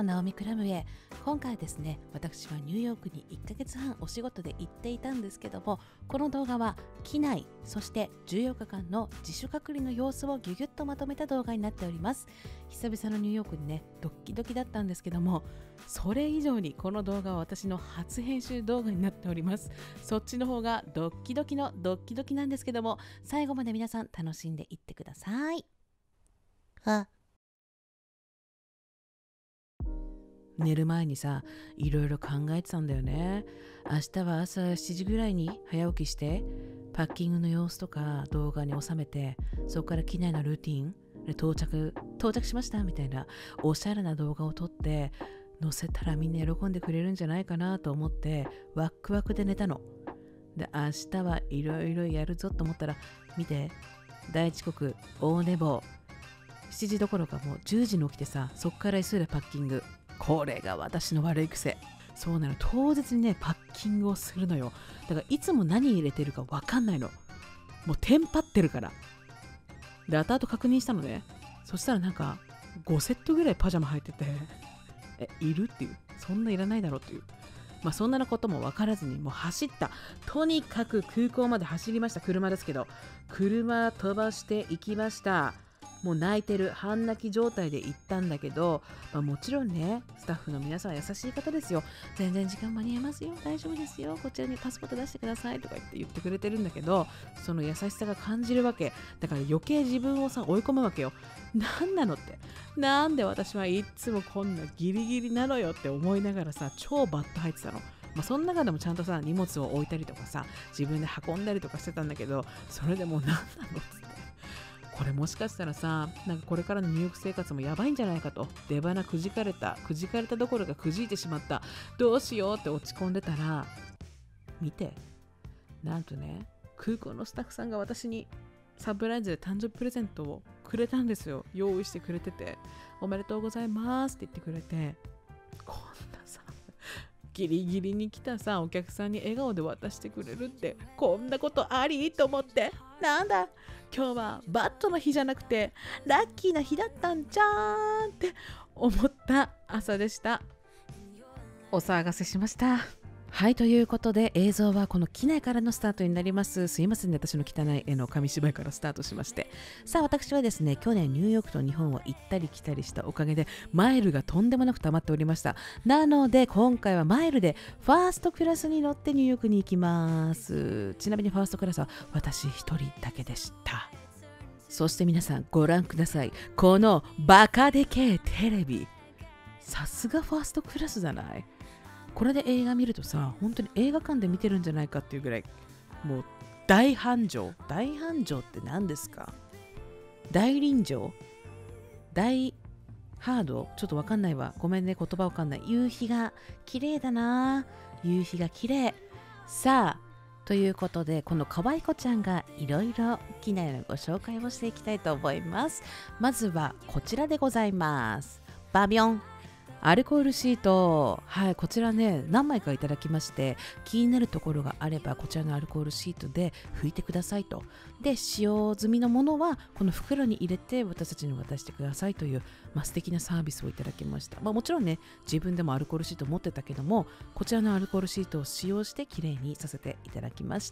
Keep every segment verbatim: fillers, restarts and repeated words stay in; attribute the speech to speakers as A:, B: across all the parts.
A: のナオミ・クラムへ。今回ですね、私はニューヨークにいっかげつはんお仕事で行っていたんですけども、この動画は機内、そしてじゅうよっかかんの自主隔離の様子をギュギュッとまとめた動画になっております。久々のニューヨークにね、ドッキドキだったんですけども、それ以上にこの動画は私の初編集動画になっております。そっちの方がドッキドキのドッキドキなんですけども、最後まで皆さん楽しんでいってください。あ寝る前にさ、いろいろ考えてたんだよね。明日は朝しちじぐらいに早起きして、パッキングの様子とか動画に収めて、そこから機内のルーティンで到着、到着しましたみたいなおしゃれな動画を撮って、載せたらみんな喜んでくれるんじゃないかなと思って、ワックワクで寝たの。で、明日はいろいろやるぞと思ったら、見て、大遅刻、大寝坊。しちじどころかもうじゅうじに起きてさ、そっから急いでパッキング。これが私の悪い癖。そうなの、当日にねパッキングをするのよ。だからいつも何入れてるか分かんないの。もうテンパってるから。で後々確認したのね。そしたらなんかごセットぐらいパジャマ入ってて、えいるっていう、そんないらないだろうっていう、まあそんなことも分からずにもう走った。とにかく空港まで走りました。車ですけど、車飛ばして行きました。もう泣いてる半泣き状態で行ったんだけど、まあ、もちろんねスタッフの皆さんは優しい方ですよ。全然時間間に合いますよ、大丈夫ですよ、こちらにパスポート出してくださいとか言って言ってくれてるんだけど、その優しさが感じるわけだから余計自分をさ追い込むわけよ。なんなのって、なんで私はいつもこんなギリギリなのよって思いながらさ、超バッと入ってたの。まあ、その中でもちゃんとさ荷物を置いたりとかさ、自分で運んだりとかしてたんだけど、それでもう何なのっつって、これもしかしたらさ、なんかこれからのニューヨーク生活もやばいんじゃないかと、出花くじかれた、くじかれたどころかくじいてしまった、どうしようって落ち込んでたら、見て、なんとね、空港のスタッフさんが私にサプライズで誕生日プレゼントをくれたんですよ。用意してくれてて、おめでとうございますって言ってくれて、こんなさ、ギリギリに来たさお客さんに笑顔で渡してくれるって、こんなことありと思って、なんだ今日はバッドの日じゃなくてラッキーな日だったんじゃーんって思った朝でした。お騒がせしました。はい、ということで映像はこの機内からのスタートになります。すいませんね、私の汚い絵の紙芝居からスタートしまして、さあ私はですね、去年ニューヨークと日本を行ったり来たりしたおかげでマイルがとんでもなく溜まっておりました。なので今回はマイルでファーストクラスに乗ってニューヨークに行きます。ちなみにファーストクラスは私一人だけでした。そして皆さんご覧ください、このバカでけえテレビ。さすがファーストクラスじゃない？これで映画見るとさ、本当に映画館で見てるんじゃないかっていうぐらい、もう大繁盛。大繁盛って何ですか？大臨場？大ハード？ちょっとわかんないわ。ごめんね、言葉わかんない。夕日が綺麗だな。夕日が綺麗。さあ、ということで、この可愛い子ちゃんがいろいろ機内のご紹介をしていきたいと思います。まずはこちらでございます。バビョン。アルコールシート、はい、こちらね何枚かいただきまして、気になるところがあればこちらのアルコールシートで拭いてくださいと。で、使用済みのものはこの袋に入れて私たちに渡してくださいという、まあ、素敵なサービスをいただきました。まあ、もちろんね自分でもアルコールシート持ってたけども、こちらのアルコールシートを使用してきれいにさせていただきました。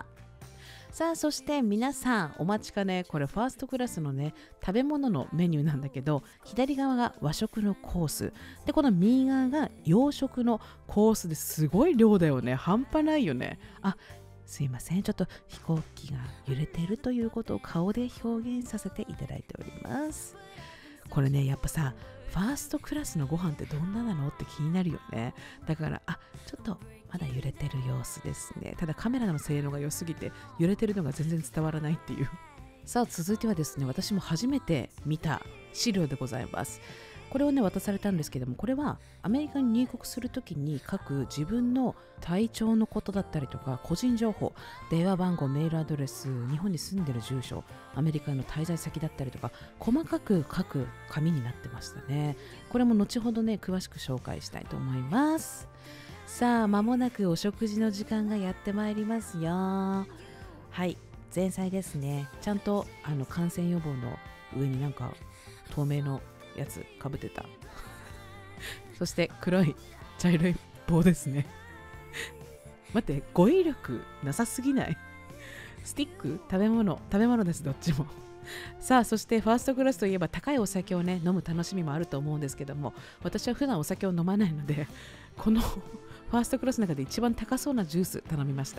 A: さあ、そして皆さんお待ちかね、これファーストクラスのね食べ物のメニューなんだけど、左側が和食のコースで、この右側が洋食のコースですごい量だよね。半端ないよね。あ、すいません、ちょっと飛行機が揺れてるということを顔で表現させていただいております。これね、やっぱさファーストクラスのご飯ってどんななのって気になるよね。だからあちょっとまだ揺れてる様子ですね。ただカメラの性能が良すぎて揺れてるのが全然伝わらないっていう。さあ続いてはですね、私も初めて見た資料でございます。これをね渡されたんですけども、これはアメリカに入国するときに書く自分の体調のことだったりとか、個人情報、電話番号、メールアドレス、日本に住んでる住所、アメリカの滞在先だったりとか細かく書く紙になってましたね。これも後ほどね詳しく紹介したいと思います。さあ間もなくお食事の時間がやってまいりますよ。はい、前菜ですね。ちゃんとあの感染予防の上になんか透明のやつかぶってたそして黒い茶色い棒ですね。待って、語彙力なさすぎない？スティック、食べ物、食べ物です、どっちも。さあ、そしてファーストクラスといえば高いお酒をね、飲む楽しみもあると思うんですけども、私は普段お酒を飲まないので、このファーストクラスの中で一番高そうなジュース頼みました。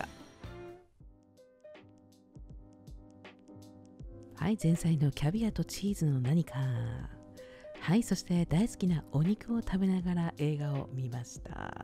A: はい、前菜のキャビアとチーズの何か。はい、そして大好きなお肉を食べながら映画を見ました。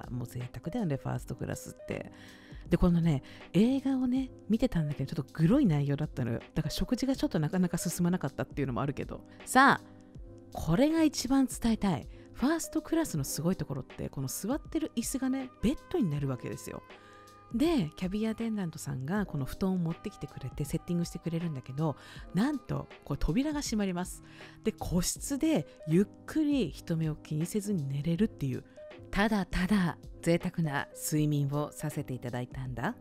A: もう贅沢だよね、ファーストクラスって。で、このね、映画をね、見てたんだけど、ちょっとグロい内容だったのよ。だから食事がちょっとなかなか進まなかったっていうのもあるけど。さあ、これが一番伝えたい。ファーストクラスのすごいところって、この座ってる椅子がね、ベッドになるわけですよ。で、キャビアアテンダントさんがこの布団を持ってきてくれてセッティングしてくれるんだけど、なんとこれ扉が閉まります。で、個室でゆっくり人目を気にせずに寝れるっていう、ただただ贅沢な睡眠をさせていただいたんだ。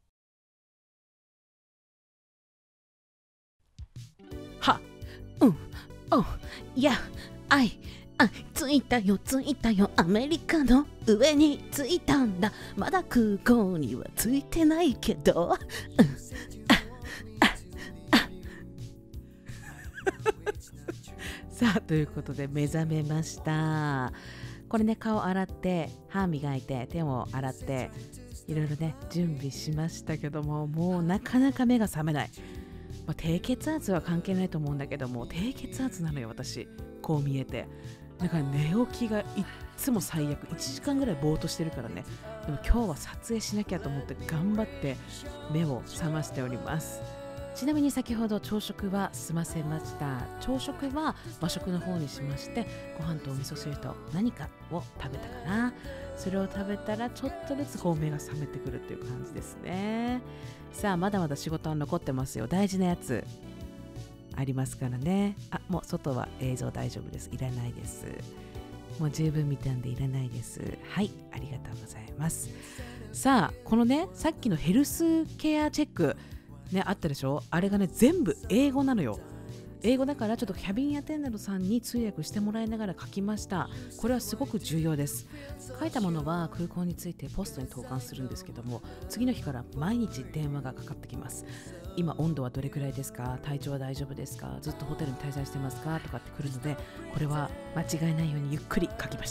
A: は、うん、お、いや、あい、あ、着いたよ、着いたよ、アメリカの上に着いたんだ。まだ空港には着いてないけど、うん、あ、あ、あ。さあ、ということで目覚めました。これね、顔洗って、歯磨いて、手を洗って、いろいろね、準備しましたけども、もうなかなか目が覚めない。まあ、低血圧は関係ないと思うんだけども、低血圧なのよ、私。こう見えて。だから寝起きがいっつも最悪。いちじかんぐらいぼーっとしてるからね。でも今日は撮影しなきゃと思って頑張って目を覚ましております。ちなみに先ほど朝食は済ませました。朝食は和食の方にしまして、ご飯とお味噌汁と何かを食べたかな。それを食べたらちょっとずつこう目が覚めてくるっていう感じですね。さあ、まだまだ仕事は残ってますよ。大事なやつありますからね。あ、もう外は映像大丈夫です。いらないです。もう十分見たんでいらないです。はい、ありがとうございます。さあ、このね、さっきのヘルスケアチェックね、あったでしょ。あれがね、全部英語なのよ。英語だからちょっとキャビンアテンダントさんに通訳してもらいながら書きました。これはすごく重要です。書いたものは空港に着いてポストに投函するんですけども、次の日から毎日電話がかかってきます。今温度はどれくらいですか、体調は大丈夫ですか、ずっとホテルに滞在してますかとかってくるので、これは間違いないようにゆっくり書きました。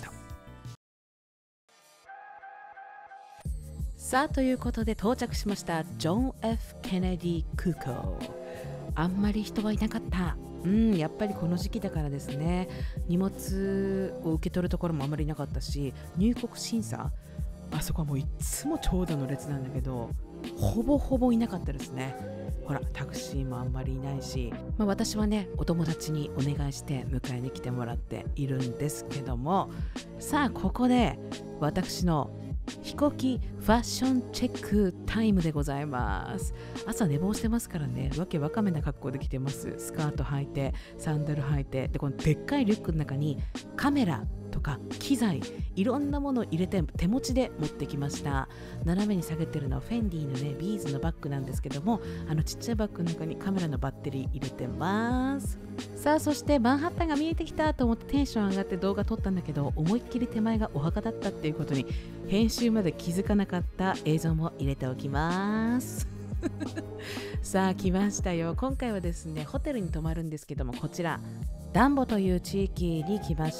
A: さあ、ということで到着しましたジョン エフ ケネディ空港。あんまり人はいなかった。うん、やっぱりこの時期だからですね。荷物を受け取るところもあんまりいなかったし、入国審査、あそこはもういつも長蛇の列なんだけど、ほぼほぼいなかったですね。ほら、タクシーもあんまりいないし、まあ、私はね、お友達にお願いして迎えに来てもらっているんですけども、さあ、ここで私の飛行機ファッションチェックタイムでございます。朝寝坊してますからね、わけわかめな格好で来てます。スカート履いて、サンダル履いて、でこのでっかいリュックの中にカメラとか機材、いろんなものを入れて手持ちで持ってきました。斜めに下げてるのはフェンディのね、ビーズのバッグなんですけども、あのちっちゃいバッグの中にカメラのバッテリー入れてます。さあ、そしてマンハッタンが見えてきたと思ってテンション上がって動画撮ったんだけど、思いっきり手前がお墓だったっていうことに編集まで気づかなかった映像も入れておきますさあ、来ましたよ。今回はですね、ホテルに泊まるんですけども、こちらダンボという地域に来ました。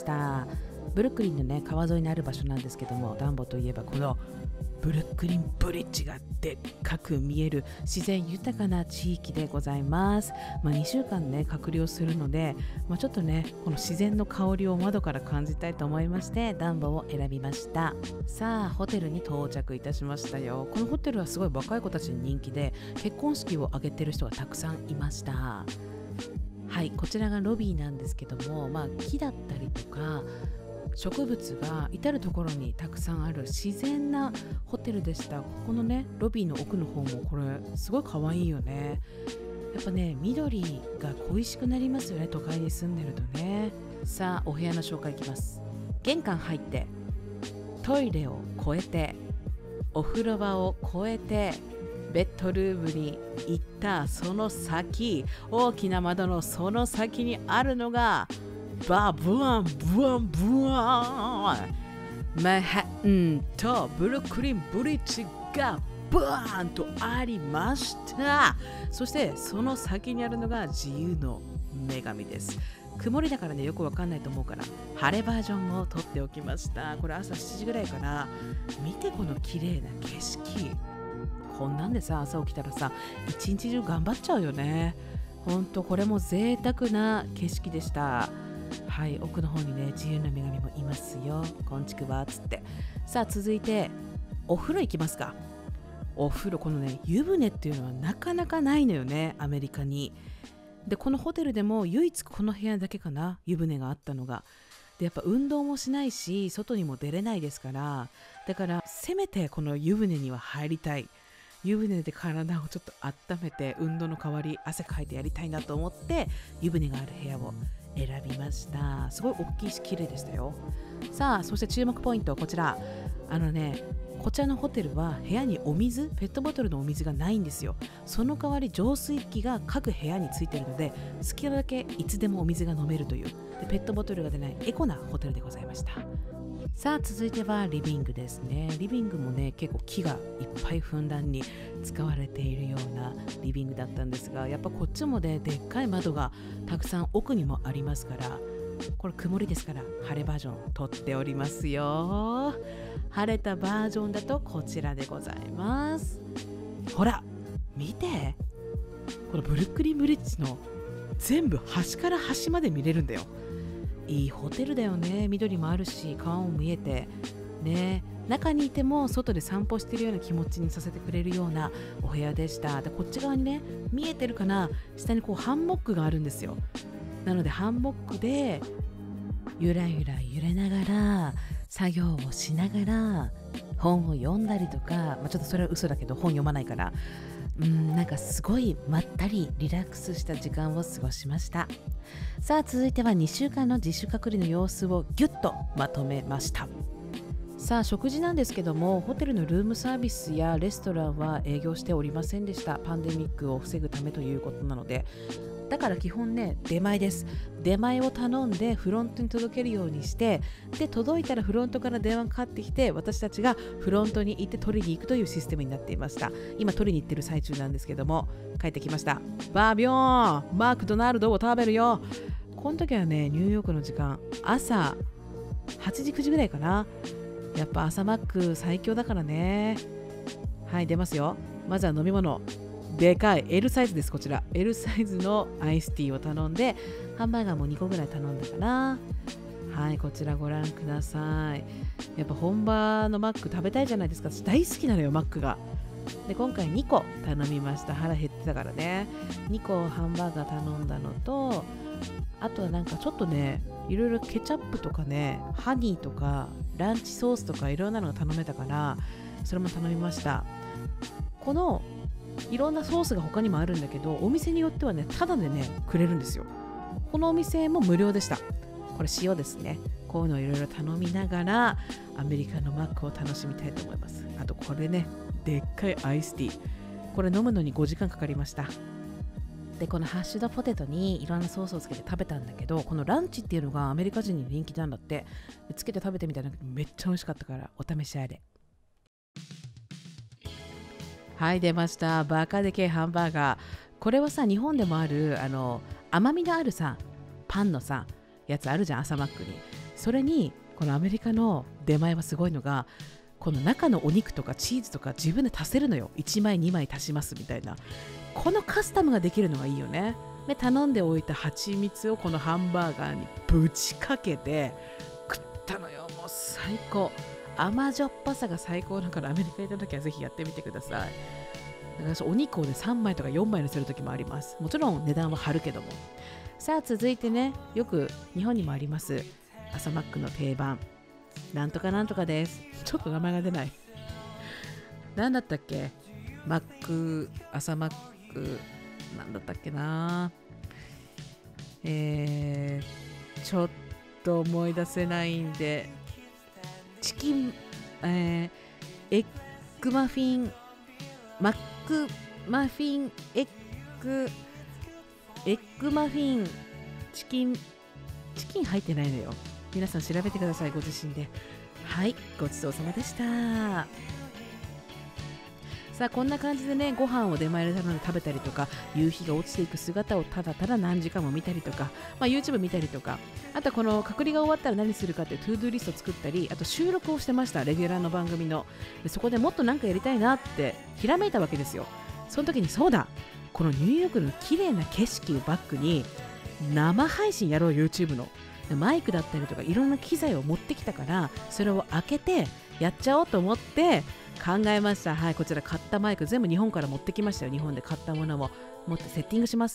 A: ブルックリンのね、川沿いにある場所なんですけども、ダンボといえばこのブルックリンブリッジがでっかく見える自然豊かな地域でございます。まあ、にしゅうかんね、隔離をするので、まあ、ちょっとね、この自然の香りを窓から感じたいと思いまして、ダンボを選びました。さあ、ホテルに到着いたしましたよ。このホテルはすごい若い子たちに人気で、結婚式を挙げてる人がたくさんいました。はい、こちらがロビーなんですけども、まあ、木だったりとか植物が至るところにたくさんある自然なホテルでした。ここのね、ロビーの奥の方もこれすごい可愛いよね。やっぱね、緑が恋しくなりますよね、都会に住んでるとね。さあ、お部屋の紹介いきます。玄関入ってトイレを越えてお風呂場を越えてベッドルームに行ったその先、大きな窓のその先にあるのがバブワンブワンブワンマンハッタンとブルックリンブリッジがバーンとありました。そしてその先にあるのが自由の女神です。曇りだからねよくわかんないと思うから晴れバージョンも撮っておきました。これ朝しちじぐらいかな。見てこの綺麗な景色。こんなんでさ朝起きたらさ一日中頑張っちゃうよね。ほんとこれも贅沢な景色でした。はい、奥の方にね自由の女神もいますよ。こんちくわっつって。さあ続いてお風呂行きますか。お風呂、このね湯船っていうのはなかなかないのよね、アメリカに。でこのホテルでも唯一この部屋だけかな、湯船があったのが。でやっぱ運動もしないし外にも出れないですから、だからせめてこの湯船には入りたい。湯船で体をちょっと温めて運動の代わり汗かいてやりたいなと思って湯船がある部屋を選びました。すごい大きいし綺麗でしたよ。さあそして注目ポイントこちら。あのねこちらのホテルは部屋にお水、ペットボトルのお水がないんですよ。その代わり浄水器が各部屋についているので好きなだけいつでもお水が飲めるというでペットボトルが出ないエコなホテルでございました。さあ続いてはリビングですね。リビングもね結構木がいっぱいふんだんに使われているようなリビングだったんですが、やっぱこっちもねでっかい窓がたくさん奥にもありますから、これ曇りですから晴れバージョン撮っておりますよ。晴れたバージョンだとこちらでございます。ほら見て、このブルックリンブリッジの全部端から端まで見れるんだよ。いいホテルだよね。緑もあるし川も見えてね、中にいても外で散歩してるような気持ちにさせてくれるようなお部屋でした。でこっち側にね見えてるかな、下にこうハンモックがあるんですよ。なのでハンモックでゆらゆら揺れながら作業をしながら本を読んだりとか、まあ、ちょっとそれは嘘だけど本読まないからうんなんかすごいまったりリラックスした時間を過ごしました。さあ続いてはにしゅうかんの自主隔離の様子をギュッとまとめました。さあ食事なんですけども、ホテルのルームサービスやレストランは営業しておりませんでした。パンデミックを防ぐためということなので、だから基本ね出前です。出前を頼んでフロントに届けるようにして、で届いたらフロントから電話がかかってきて私たちがフロントに行って取りに行くというシステムになっていました。今取りに行ってる最中なんですけども、帰ってきました。バービョーンマクドナルドを食べるよ。この時はねニューヨークの時間朝はちじくじぐらいかな。やっぱ朝マック最強だからね。はい出ますよ。まずは飲み物でかい L サイズです。こちら L サイズのアイスティーを頼んで、ハンバーガーもにこぐらい頼んだかな。はいこちらご覧ください。やっぱ本場のマック食べたいじゃないですか。私大好きなのよマックが。で今回にこ頼みました。腹減ってたからね。にこハンバーガー頼んだのと、あとはなんかちょっとねいろいろケチャップとかねハニーとかランチソースとかいろんなのが頼めたからそれも頼みました。このいろんなソースが他にもあるんだけど、お店によってはねタダでねくれるんですよ。このお店も無料でした。これ塩ですね。こういうのをいろいろ頼みながらアメリカのマックを楽しみたいと思います。あとこれねでっかいアイスティー、これ飲むのにごじかんかかりました。でこのハッシュドポテトにいろんなソースをつけて食べたんだけど、このランチっていうのがアメリカ人に人気なんだって。つけて食べてみたらめっちゃ美味しかったからお試しあれ。はい出ました。バカでけえハンバーガー。これはさ日本でもあるあの甘みのあるさパンのさやつあるじゃん朝マックに。それにこのアメリカの出前はすごいのが、この中のお肉とかチーズとか自分で足せるのよ。いちまいにまい足しますみたいな、このカスタムができるのがいいよね。で頼んでおいた蜂蜜をこのハンバーガーにぶちかけて食ったのよ。もう最高。甘じょっぱさが最高だからアメリカ行った時はぜひやってみてください。だからお肉をねさんまいとかよんまいにする時もあります。もちろん値段は張るけども。さあ続いてね、よく日本にもあります朝マックの定番なんとかなんとかです。ちょっと名前が出ないなんだったっけ、マック朝マックなんだったっけな、えー、ちょっと思い出せないんで、チキン、えー、エッグマフィンマックマフィンエッグエッグマフィンチキンチキン入ってないのよ。皆さん調べてください、ご自身で。はい、ごちそうさまでした。さあこんな感じでね、ご飯を出前で頼んで食べたりとか、夕日が落ちていく姿をただただ何時間も見たりとか、まあ、YouTube 見たりとか、あとはこの隔離が終わったら何するかっていうトゥードゥーリストを作ったり、あと収録をしてました、レギュラーの番組の。でそこでもっと何かやりたいなってひらめいたわけですよ。その時にそうだ、このニューヨークの綺麗な景色をバックに生配信やろう、 YouTube の。マイクだったりとかいろんな機材を持ってきたから、それを開けてやっちゃおうと思って考えました。はい、こちら買ったマイク全部日本から持ってきましたよ。日本で買ったものも持ってセッティングします。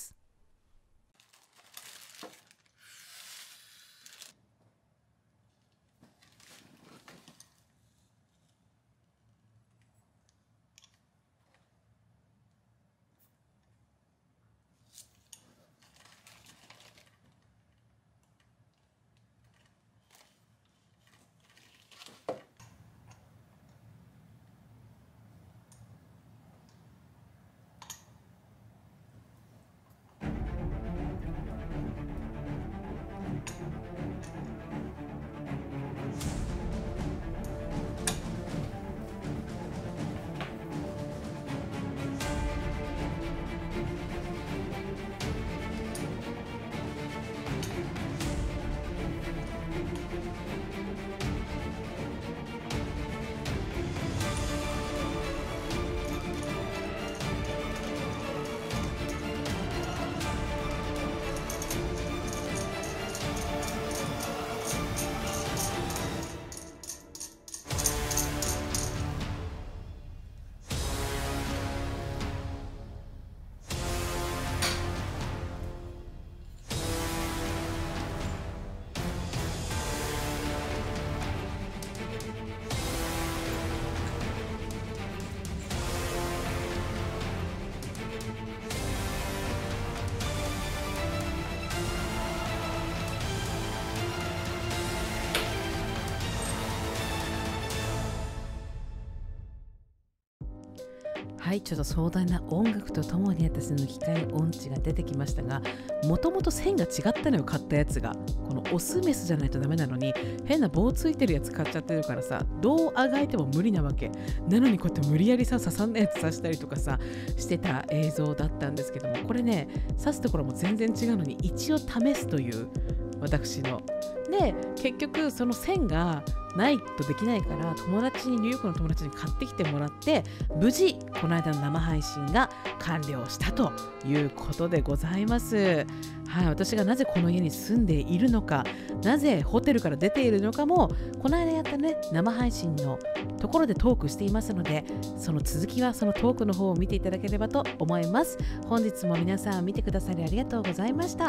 A: はい、ちょっと壮大な音楽とともに私の機械音痴が出てきましたが、もともと線が違ったのよ、買ったやつが。このオスメスじゃないとダメなのに、変な棒ついてるやつ買っちゃってるからさ、どうあがいても無理なわけなのに、こうやって無理やりさ刺さんなやつ刺したりとかさしてた映像だったんですけども、これね、刺すところも全然違うのに一応試すという私ので、結局その線がないとできないから、友達にニューヨークの友達に買ってきてもらって、無事この間の生配信が完了したということでございます。はい、私がなぜこの家に住んでいるのか、なぜホテルから出ているのかも、この間やったね生配信のところでトークしていますので、その続きはそのトークの方を見ていただければと思います。本日も皆さん見てくださりありがとうございました。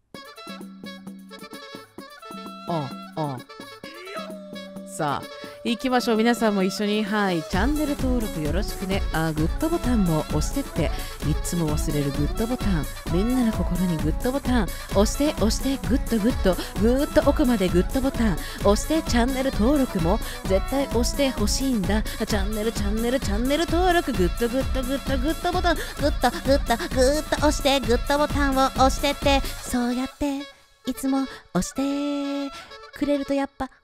A: ああさあ行きましょう。皆さんも一緒に、はい、チャンネル登録よろしくね。あ、グッドボタンも押してって、いつも忘れるグッドボタン、みんなの心にグッドボタン押して押して、グッドグッドグッド奥までグッドボタン押して、チャンネル登録も絶対押してほしいんだ。チャンネルチャンネルチャンネル登録、グッドグッドグッドグッドボタン、グッドグッドグッド押して、グッドボタンを押してって、そうやっていつも押してくれるとやっぱ